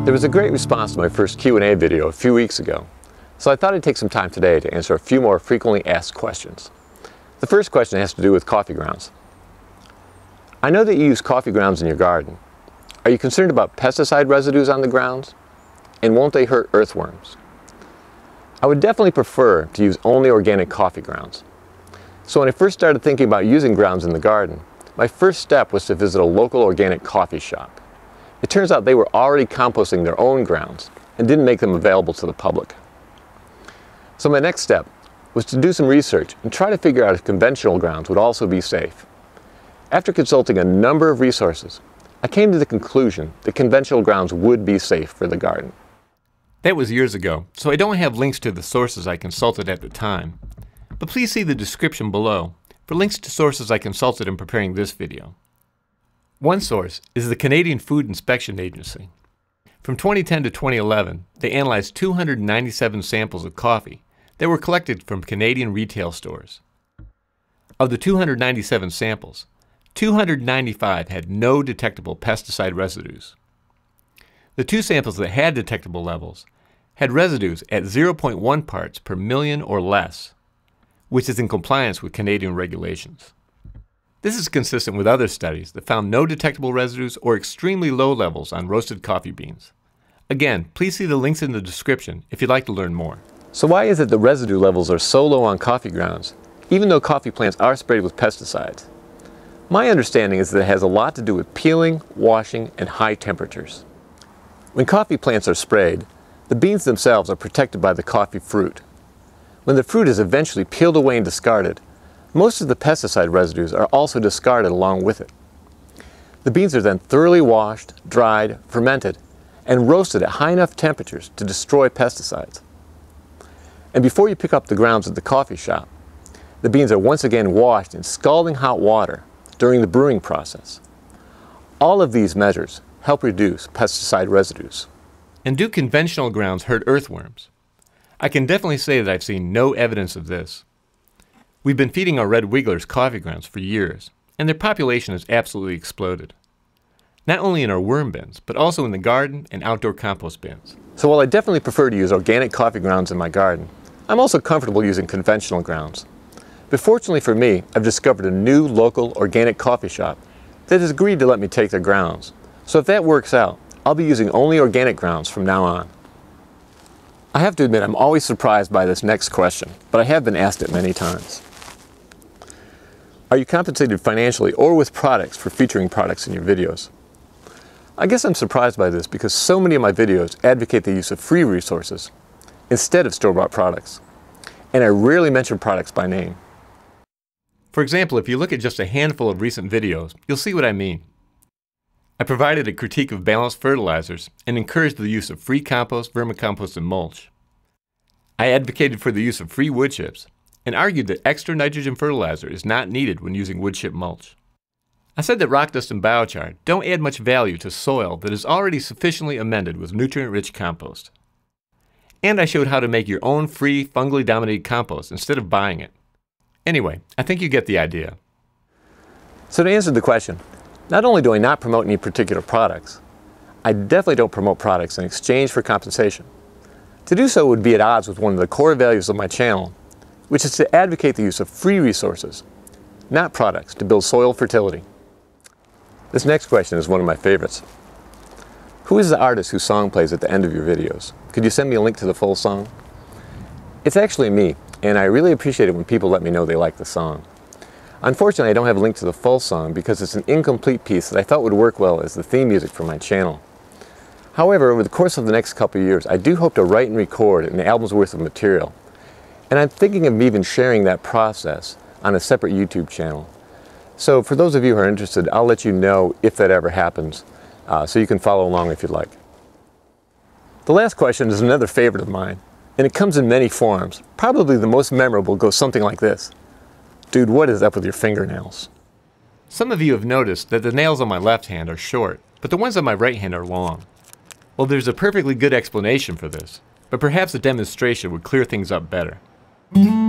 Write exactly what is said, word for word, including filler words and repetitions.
There was a great response to my first Q and A video a few weeks ago, so I thought I'd take some time today to answer a few more frequently asked questions. The first question has to do with coffee grounds. I know that you use coffee grounds in your garden. Are you concerned about pesticide residues on the grounds? And won't they hurt earthworms? I would definitely prefer to use only organic coffee grounds. So when I first started thinking about using grounds in the garden, my first step was to visit a local organic coffee shop. It turns out they were already composting their own grounds and didn't make them available to the public. So my next step was to do some research and try to figure out if conventional grounds would also be safe. After consulting a number of resources, I came to the conclusion that conventional grounds would be safe for the garden. That was years ago, so I don't have links to the sources I consulted at the time. But please see the description below for links to sources I consulted in preparing this video. One source is the Canadian Food Inspection Agency. From twenty ten to twenty eleven, they analyzed two hundred ninety-seven samples of coffee that were collected from Canadian retail stores. Of the two hundred ninety-seven samples, two hundred ninety-five had no detectable pesticide residues. The two samples that had detectable levels had residues at zero point one parts per million or less, which is in compliance with Canadian regulations. This is consistent with other studies that found no detectable residues or extremely low levels on roasted coffee beans. Again, please see the links in the description if you'd like to learn more. So why is it the residue levels are so low on coffee grounds, even though coffee plants are sprayed with pesticides? My understanding is that it has a lot to do with peeling, washing, and high temperatures. When coffee plants are sprayed, the beans themselves are protected by the coffee fruit. When the fruit is eventually peeled away and discarded, most of the pesticide residues are also discarded along with it. The beans are then thoroughly washed, dried, fermented, and roasted at high enough temperatures to destroy pesticides. And before you pick up the grounds at the coffee shop, the beans are once again washed in scalding hot water during the brewing process. All of these measures help reduce pesticide residues. And do conventional grounds hurt earthworms? I can definitely say that I've seen no evidence of this. We've been feeding our red wigglers coffee grounds for years, and their population has absolutely exploded. Not only in our worm bins, but also in the garden and outdoor compost bins. So while I definitely prefer to use organic coffee grounds in my garden, I'm also comfortable using conventional grounds. But fortunately for me, I've discovered a new local organic coffee shop that has agreed to let me take their grounds. So if that works out, I'll be using only organic grounds from now on. I have to admit I'm always surprised by this next question, but I have been asked it many times. Are you compensated financially or with products for featuring products in your videos? I guess I'm surprised by this because so many of my videos advocate the use of free resources instead of store-bought products, and I rarely mention products by name. For example, if you look at just a handful of recent videos, you'll see what I mean. I provided a critique of balanced fertilizers and encouraged the use of free compost, vermicompost, and mulch. I advocated for the use of free wood chips and argued that extra nitrogen fertilizer is not needed when using wood chip mulch. I said that rock dust and biochar don't add much value to soil that is already sufficiently amended with nutrient-rich compost. And I showed how to make your own free fungally dominated compost instead of buying it. Anyway, I think you get the idea. So to answer the question, not only do I not promote any particular products, I definitely don't promote products in exchange for compensation. To do so would be at odds with one of the core values of my channel, which is to advocate the use of free resources, not products, to build soil fertility. This next question is one of my favorites. Who is the artist whose song plays at the end of your videos? Could you send me a link to the full song? It's actually me, and I really appreciate it when people let me know they like the song. Unfortunately, I don't have a link to the full song because it's an incomplete piece that I thought would work well as the theme music for my channel. However, over the course of the next couple of years, I do hope to write and record an album's worth of material. And I'm thinking of even sharing that process on a separate YouTube channel. So for those of you who are interested, I'll let you know if that ever happens, uh, so you can follow along if you'd like. The last question is another favorite of mine, and it comes in many forms. Probably the most memorable goes something like this. Dude, what is up with your fingernails? Some of you have noticed that the nails on my left hand are short, but the ones on my right hand are long. Well, there's a perfectly good explanation for this, but perhaps a demonstration would clear things up better.